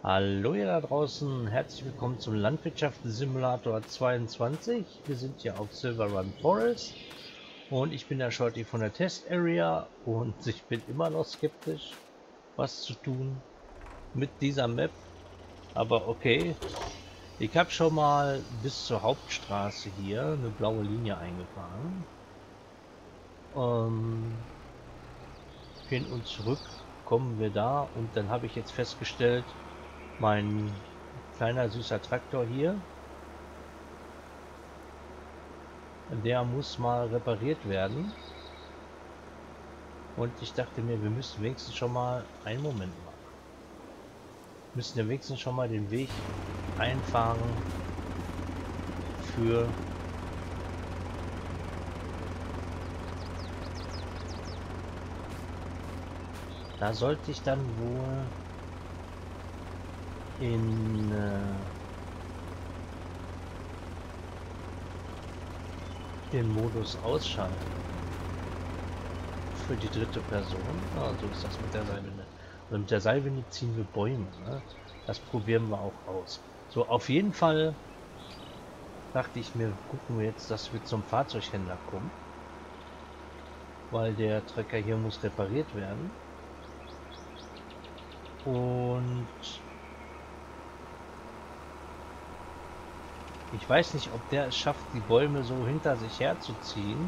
Hallo ihr da draußen, herzlich willkommen zum Landwirtschaftssimulator 22. Wir sind hier auf Silver Run Forest und ich bin der Shorty von der Test Area und ich bin immer noch skeptisch, was zu tun mit dieser Map. Aber okay, ich habe schon mal bis zur Hauptstraße hier eine blaue Linie eingefahren. Hin und zurück kommen wir da und dann habe ich jetzt festgestellt, mein kleiner süßer Traktor hier, der muss mal repariert werden. Und ich dachte mir, wir müssen wenigstens schon mal einen Moment mal. Müssen ja wenigstens schon mal den Weg einfahren für da sollte ich dann wohl in den Modus ausschalten für die dritte Person. Ah, so ist das mit der Seilwinde. Und mit der Seilwinde ziehen wir Bäume. Ne? Das probieren wir auch aus. So, auf jeden Fall dachte ich mir, gucken wir jetzt, dass wir zum Fahrzeughändler kommen. Weil der Trecker hier muss repariert werden. Und ich weiß nicht, ob der es schafft, die Bäume so hinter sich herzuziehen.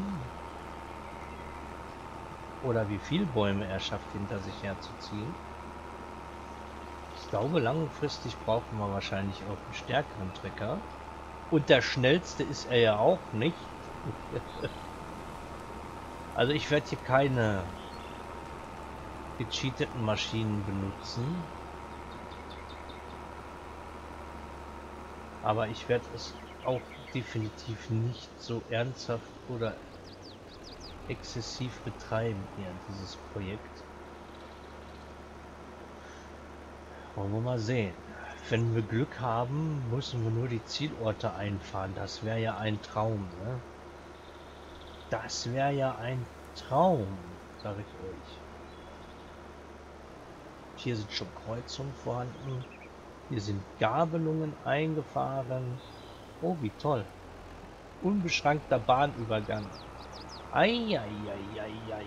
Oder wie viele Bäume er schafft, hinter sich herzuziehen. Ich glaube, langfristig brauchen wir wahrscheinlich auch einen stärkeren Trecker. Und der schnellste ist er ja auch nicht. Also ich werde hier keine gecheateten Maschinen benutzen. Aber ich werde es auch definitiv nicht so ernsthaft oder exzessiv betreiben hier, dieses Projekt. Wollen wir mal sehen. Wenn wir Glück haben, müssen wir nur die Zielorte einfahren. Das wäre ja ein Traum, ne? Das wäre ja ein Traum, sage ich euch. Hier sind schon Kreuzungen vorhanden. Hier sind Gabelungen eingefahren. Oh, wie toll. Unbeschränkter Bahnübergang. Eieieiei.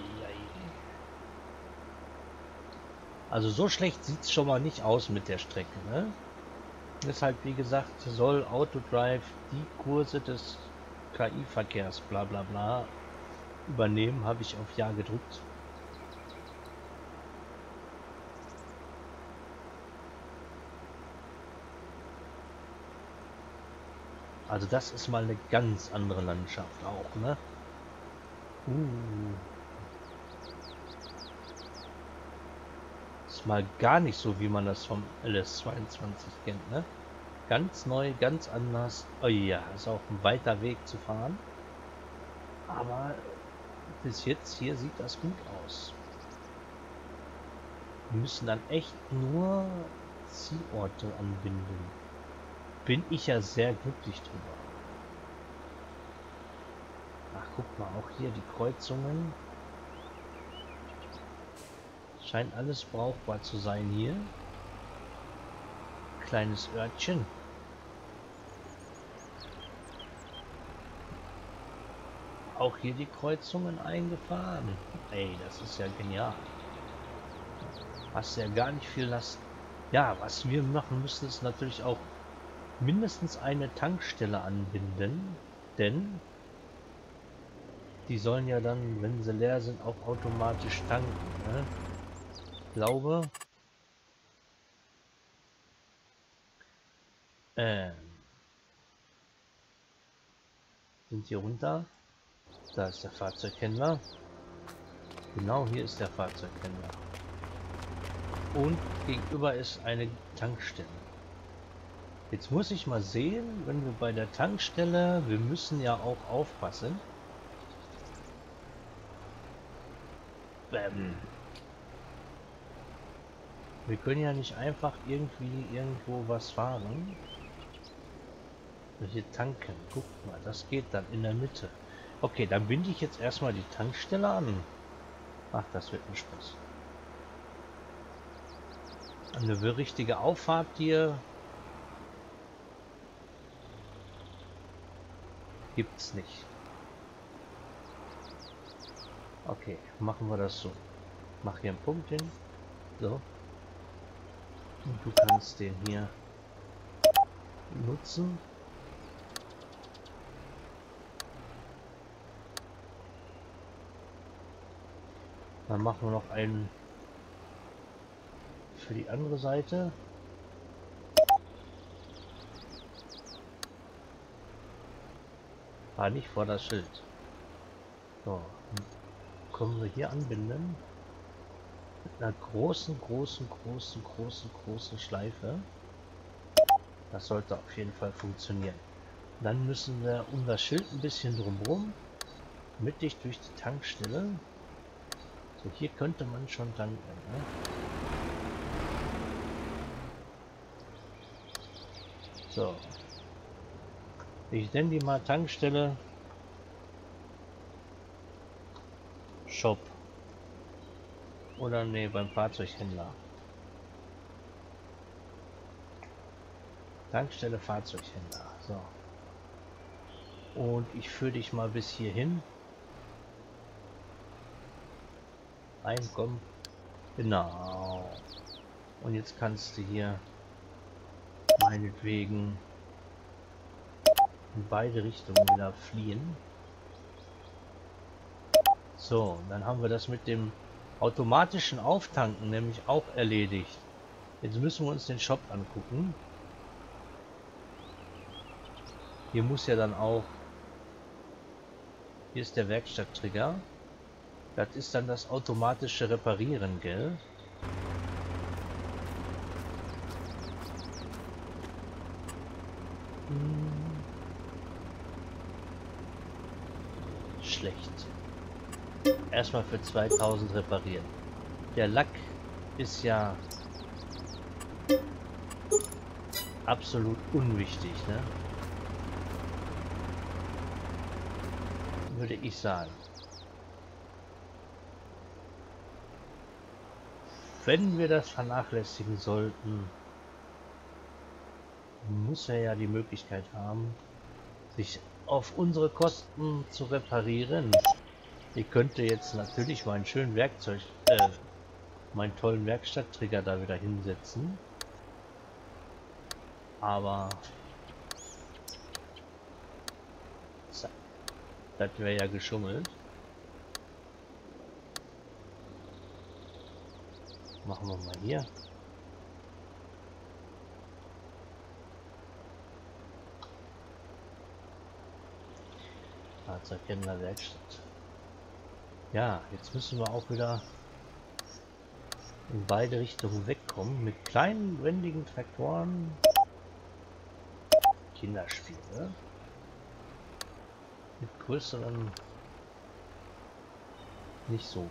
Also so schlecht sieht es schon mal nicht aus mit der Strecke, ne? Deshalb, wie gesagt, soll Autodrive die Kurse des KI-Verkehrs bla bla bla übernehmen, habe ich auf Ja gedrückt. Also das ist mal eine ganz andere Landschaft auch, ne? Ist mal gar nicht so, wie man das vom LS22 kennt, ne? Ganz neu, ganz anders. Oh ja, ist auch ein weiter Weg zu fahren. Aber bis jetzt hier sieht das gut aus. Wir müssen dann echt nur Zielorte anbinden. Bin ich ja sehr glücklich drüber. Ach, guck mal, auch hier die Kreuzungen. Scheint alles brauchbar zu sein hier. Kleines Örtchen. Auch hier die Kreuzungen eingefahren. Ey, das ist ja genial. Hast ja gar nicht viel Last. Ja, was wir machen müssen, ist natürlich auch mindestens eine Tankstelle anbinden, denn die sollen ja dann, wenn sie leer sind, auch automatisch tanken. Ne? Ich glaube, sind hier runter. Da ist der Fahrzeughändler. Genau hier ist der Fahrzeughändler. Und gegenüber ist eine Tankstelle. Jetzt muss ich mal sehen, wenn wir bei der Tankstelle, wir müssen ja auch aufpassen. Wir können ja nicht einfach irgendwie irgendwo was fahren. Hier tanken. Guck mal, das geht dann in der Mitte. Okay, dann binde ich jetzt erstmal die Tankstelle an. Ach, das wird ein Spaß. Eine richtige Auffahrt hier gibt's nicht. Okay, machen wir das so. Mach hier einen Punkt hin. So. Und du kannst den hier nutzen. Dann machen wir noch einen für die andere Seite. War nicht vor das Schild. So, können wir hier anbinden. Mit einer großen Schleife. Das sollte auf jeden Fall funktionieren. Dann müssen wir um das Schild ein bisschen drumherum, mittig durch die Tankstelle. So, hier könnte man schon tanken. Ne? So. Ich nenne die mal Tankstelle Shop. Oder nee, beim Fahrzeughändler. Tankstelle Fahrzeughändler. So. Und ich führe dich mal bis hierhin. Einkommen. Genau. Und jetzt kannst du hier meinetwegen in beide Richtungen wieder fliehen. So, dann haben wir das mit dem automatischen Auftanken nämlich auch erledigt. Jetzt müssen wir uns den Shop angucken. Hier muss ja dann auch... Hier ist der Werkstatttrigger. Das ist dann das automatische Reparieren, gell? Schlecht. Erstmal für 2000 reparieren. Der Lack ist ja absolut unwichtig, ne? Würde ich sagen. Wenn wir das vernachlässigen sollten, muss er ja die Möglichkeit haben, sich auf unsere Kosten zu reparieren. Ich könnte jetzt natürlich meinen schönen meinen tollen Werkstatttrigger da wieder hinsetzen. Aber das wäre ja geschummelt. Machen wir mal hier. Fahrzeugkennender Werkstatt. Ja, jetzt müssen wir auch wieder in beide Richtungen wegkommen. Mit kleinen, wendigen Traktoren. Kinderspiele. Mit größeren nicht so.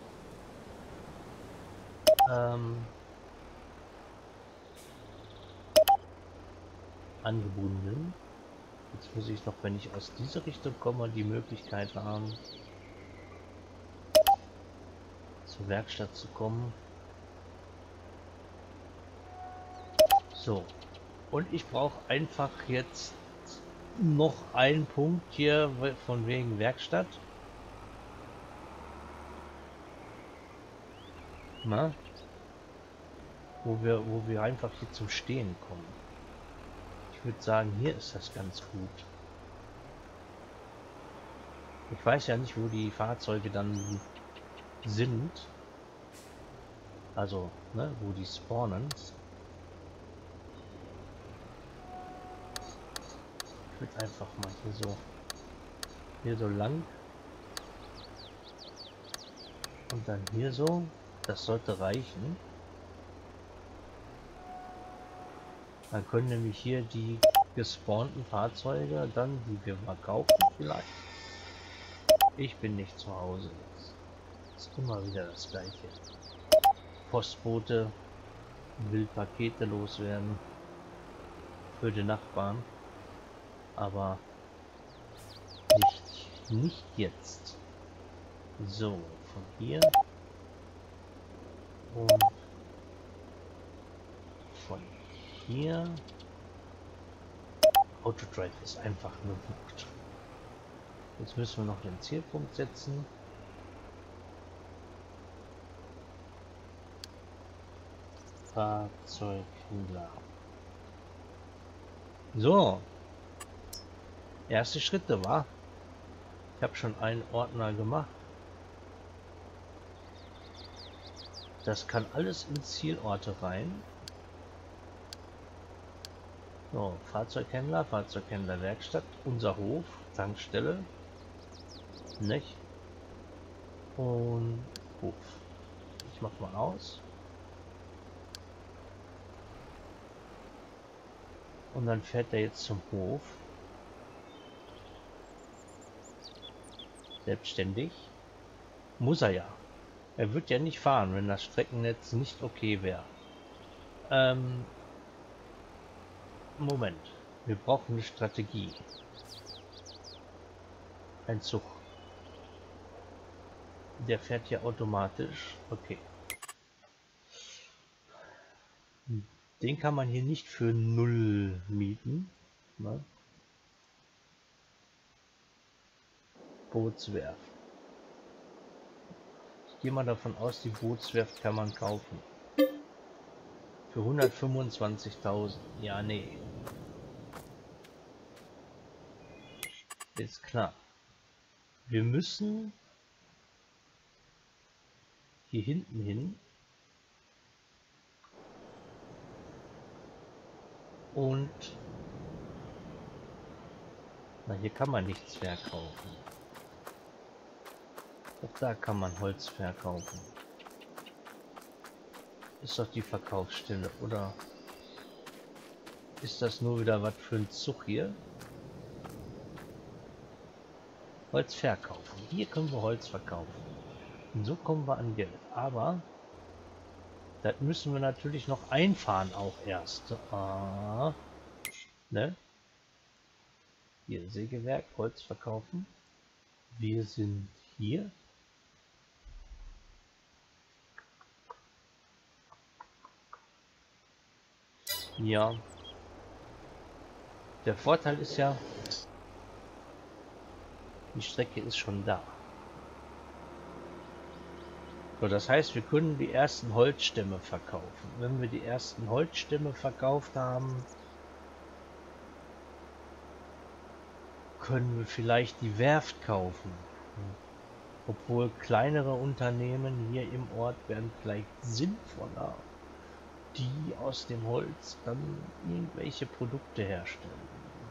Angebunden. Jetzt muss ich noch, wenn ich aus dieser Richtung komme, die Möglichkeit haben, zur Werkstatt zu kommen. So. Und ich brauche einfach jetzt noch einen Punkt hier von wegen Werkstatt. Na? Wo wir einfach hier zum Stehen kommen. Ich würde sagen, hier ist das ganz gut. Ich weiß ja nicht, wo die Fahrzeuge dann sind. Also, ne, wo die spawnen. Ich würde einfach mal hier so lang. Und dann hier so. Das sollte reichen. Dann können nämlich hier die gespawnten Fahrzeuge dann, die wir mal kaufen vielleicht. Ich bin nicht zu Hause jetzt. Ist immer wieder das gleiche. Postbote will Pakete loswerden für die Nachbarn, aber nicht jetzt. So, von hier und von hier. Autodrive ist einfach eine Wucht. Jetzt müssen wir noch den Zielpunkt setzen. Fahrzeughändler. So. Erste Schritte, war. Ich habe schon einen Ordner gemacht. Das kann alles in Zielorte rein. So, Fahrzeughändler, Werkstatt, unser Hof, Tankstelle, nicht? Und Hof. Ich mach mal aus. Und dann fährt er jetzt zum Hof. Selbstständig. Muss er ja. Er wird ja nicht fahren, wenn das Streckennetz nicht okay wäre. Moment. Wir brauchen eine Strategie. Ein Zug. Der fährt hier automatisch. Okay. Den kann man hier nicht für 0 mieten. Ne? Bootswerft. Ich gehe mal davon aus, die Bootswerft kann man kaufen. Für 125.000. Ja, nee. Ist klar. Wir müssen hier hinten hin. Und na, hier kann man nichts verkaufen. Auch da kann man Holz verkaufen. Ist doch die Verkaufsstelle, oder ist das nur wieder was für ein Zug hier? Holz verkaufen. Hier können wir Holz verkaufen. Und so kommen wir an Geld. Aber das müssen wir natürlich noch einfahren auch erst. Ne? Hier Sägewerk, Holz verkaufen. Wir sind hier. Ja. Der Vorteil ist ja, die Strecke ist schon da. So, das heißt, wir können die ersten Holzstämme verkaufen. Wenn wir die ersten Holzstämme verkauft haben, können wir vielleicht die Werft kaufen. Obwohl kleinere Unternehmen hier im Ort wären vielleicht sinnvoller, die aus dem Holz dann irgendwelche Produkte herstellen.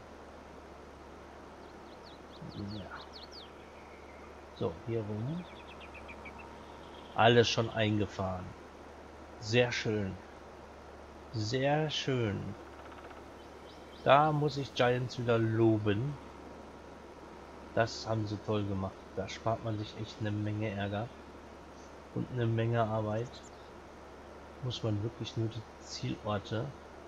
Ja. So, hier rum. Alles schon eingefahren. Sehr schön. Sehr schön. Da muss ich Giants wieder loben. Das haben sie toll gemacht. Da spart man sich echt eine Menge Ärger und eine Menge Arbeit. Muss man wirklich nur die Zielorte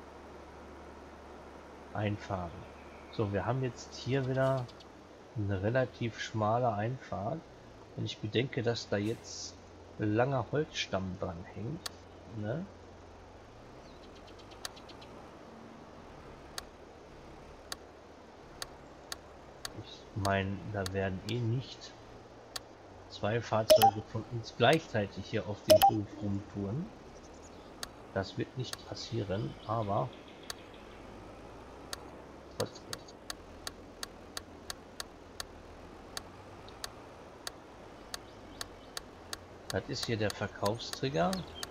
einfahren. So, wir haben jetzt hier wieder eine relativ schmale Einfahrt. Wenn ich bedenke, dass da jetzt ein langer Holzstamm dran hängt, ne? Ich meine, da werden eh nicht 2 Fahrzeuge von uns gleichzeitig hier auf dem Hof rumtouren. Das wird nicht passieren, aber trotzdem. Das ist hier der Verkaufstrigger.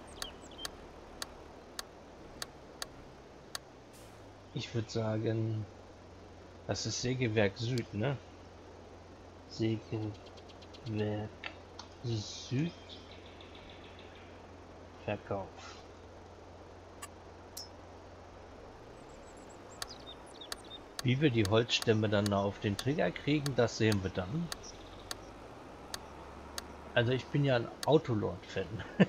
Ich würde sagen, das ist Sägewerk Süd, ne? Sägewerk Süd. Verkauf. Wie wir die Holzstämme dann auf den Trigger kriegen, das sehen wir dann. Also ich bin ja ein Autolord-Fan.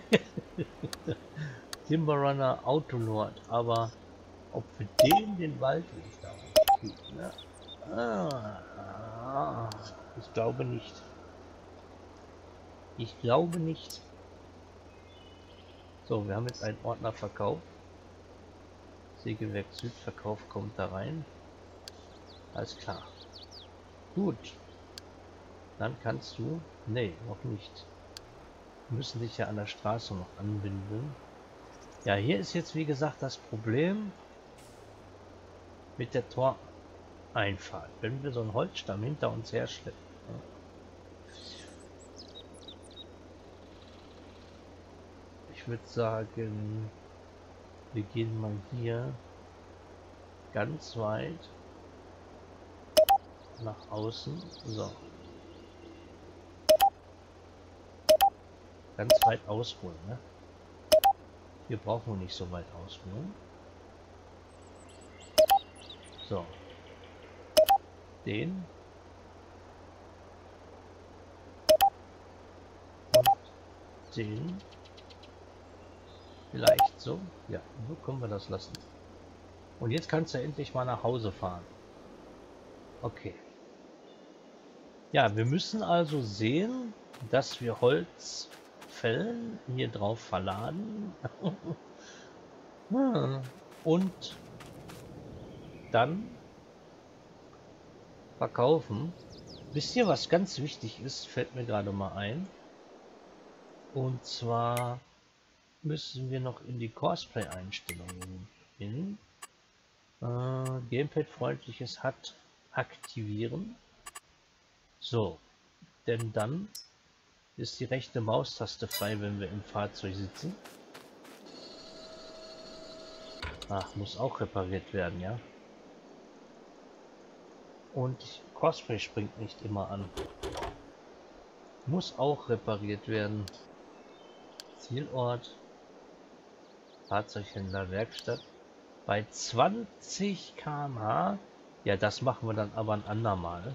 Timberrunner Autolord, aber ob wir den Waldweg da kriegen, ne? Ich glaube nicht. Ich glaube nicht. So, wir haben jetzt einen Ordner verkauft. Sägewerk Südverkauf kommt da rein. Alles klar. Gut. Dann kannst du... Nee, noch nicht. Wir müssen dich ja an der Straße noch anbinden. Ja, hier ist jetzt wie gesagt das Problem mit der Toreinfahrt. Wenn wir so einen Holzstamm hinter uns herschleppen. Ich würde sagen, wir gehen mal hier ganz weit nach außen. So. Ganz weit ausholen, ne? Hier brauchen wir nicht so weit ausholen. So. Den. Und den. Vielleicht so. Ja, so können wir das lassen. Und jetzt kannst du endlich mal nach Hause fahren. Okay. Ja, wir müssen also sehen, dass wir Holz fällen, hier drauf verladen und dann verkaufen. Wisst ihr, was ganz wichtig ist, fällt mir gerade mal ein. Und zwar müssen wir noch in die Cosplay-Einstellungen hin. Gamepad-freundliches HUD aktivieren. So, denn dann ist die rechte Maustaste frei, wenn wir im Fahrzeug sitzen. Ach, muss auch repariert werden, ja. Und Cosplay springt nicht immer an. Muss auch repariert werden. Zielort. Fahrzeughändler, Werkstatt. Bei 20 km/h. Ja, das machen wir dann aber ein andermal.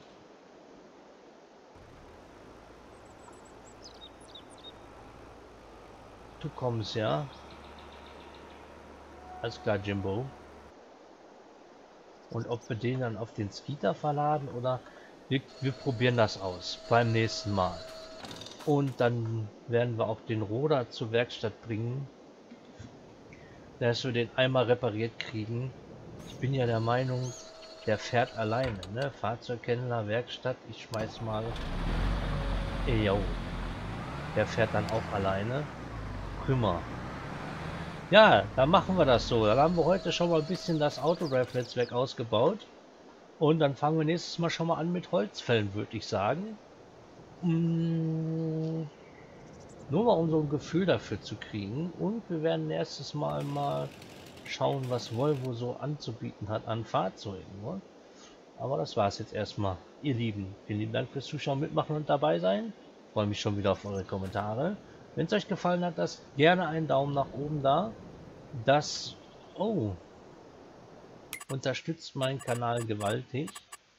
Du kommst, ja. Alles klar, Jimbo. Und ob wir den dann auf den Skeeter verladen oder wir probieren das aus beim nächsten Mal. Und dann werden wir auch den Roder zur Werkstatt bringen, dass wir den einmal repariert kriegen. Ich bin ja der Meinung, der fährt alleine, ne? Fahrzeughändler, Werkstatt, ich schmeiß mal. Jo. Der fährt dann auch alleine. Prima. Ja, dann machen wir das so. Dann haben wir heute schon mal ein bisschen das Autorev-Netzwerk ausgebaut. Und dann fangen wir nächstes Mal schon mal an mit Holzfällen, würde ich sagen. Nur mal um so ein Gefühl dafür zu kriegen. Und wir werden nächstes Mal schauen, was Volvo so anzubieten hat an Fahrzeugen. Ne? Aber das war es jetzt erstmal, ihr Lieben. Vielen lieben Dank fürs Zuschauen, Mitmachen und dabei sein. Ich freue mich schon wieder auf eure Kommentare. Wenn es euch gefallen hat, lasst gerne einen Daumen nach oben da. Das unterstützt meinen Kanal gewaltig.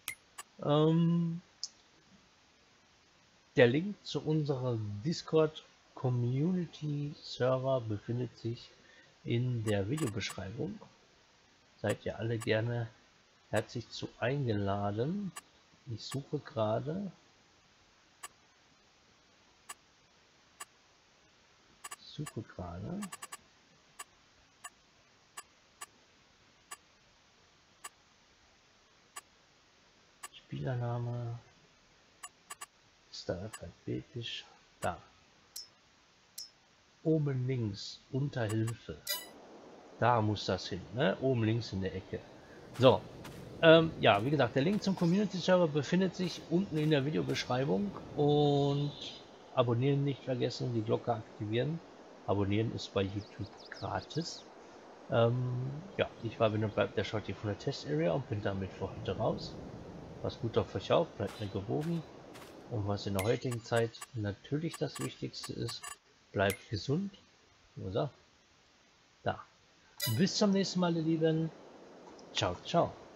Der Link zu unserem Discord Community Server befindet sich in der Videobeschreibung. Seid ihr alle gerne herzlich zu eingeladen. Ich suche gerade. Spielername ist da alphabetisch. Da. Oben links unter Hilfe. Da muss das hin, ne? Oben links in der Ecke. So. Ja, wie gesagt, der Link zum Community Server befindet sich unten in der Videobeschreibung. Und abonnieren nicht vergessen, die Glocke aktivieren. Abonnieren ist bei YouTube gratis. Ja, ich war wieder der Shorty von der Test Area und bin damit für heute raus. Passt gut auf euch auf, bleibt mir gewogen. Und was in der heutigen Zeit natürlich das Wichtigste ist, bleibt gesund. Oder? Da. Bis zum nächsten Mal, ihr Lieben. Ciao, ciao.